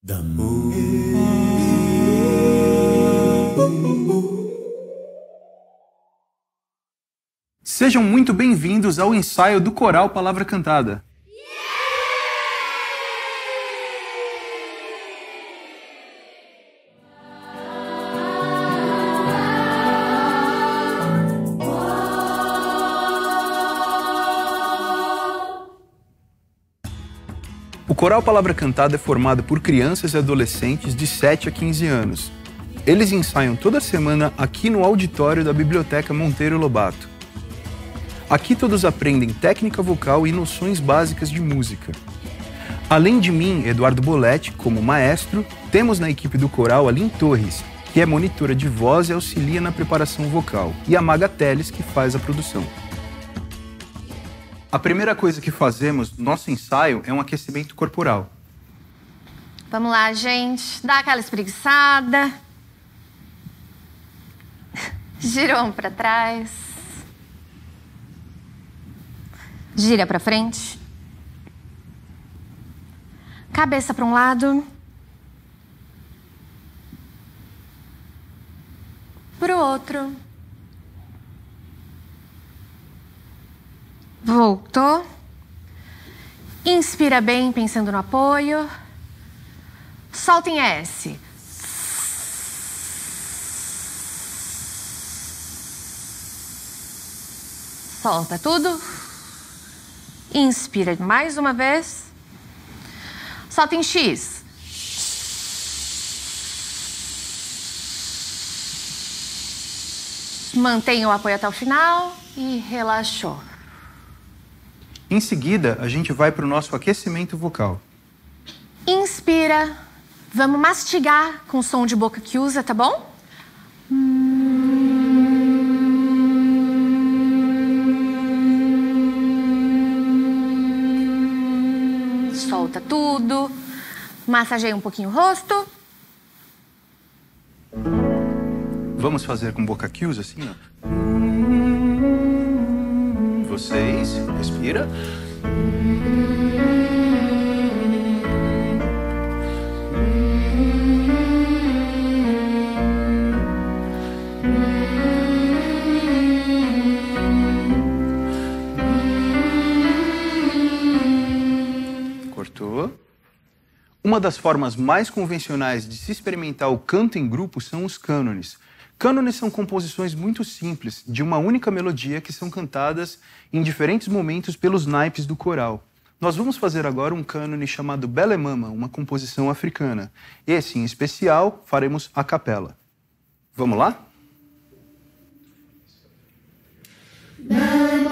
Sejam muito bem-vindos ao ensaio do Coral Palavra Cantada. O Coral Palavra Cantada é formado por crianças e adolescentes de 7 a 15 anos. Eles ensaiam toda semana aqui no auditório da Biblioteca Monteiro Lobato. Aqui todos aprendem técnica vocal e noções básicas de música. Além de mim, Eduardo Boletti, como maestro, temos na equipe do coral a Lin Torres, que é monitora de voz e auxilia na preparação vocal, e a Maga Teles, que faz a produção. A primeira coisa que fazemos no nosso ensaio é um aquecimento corporal. Vamos lá, gente. Dá aquela espreguiçada. Gira o ombro pra trás. Gira pra frente. Cabeça para um lado. Pro outro. Voltou. Inspira bem, pensando no apoio. Solta em S. Solta tudo. Inspira mais uma vez. Solta em X. Mantenha o apoio até o final e relaxou. Em seguida, a gente vai para o nosso aquecimento vocal. Inspira. Vamos mastigar com o som de boca que usa, tá bom? Solta tudo. Massageia um pouquinho o rosto. Vamos fazer com boca que usa assim, ó. Vocês, respira. Cortou. Uma das formas mais convencionais de se experimentar o canto em grupo são os cânones. Cânones são composições muito simples, de uma única melodia, que são cantadas em diferentes momentos pelos naipes do coral. Nós vamos fazer agora um cânone chamado Bele Mama, uma composição africana. Esse, em especial, faremos a capela. Vamos lá?